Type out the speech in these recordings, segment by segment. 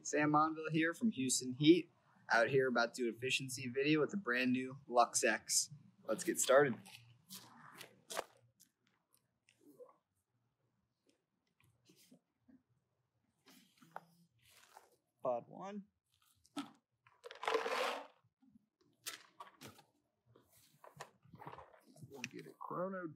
Sam Monville here from Houston Heat, out here about to do an efficiency video with a brand new Luxe X. Let's get started. Pod 1. We'll get it chronoed.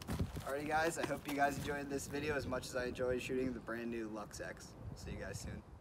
Alrighty guys, I hope you guys enjoyed this video as much as I enjoyed shooting the brand new Luxe X. See you guys soon.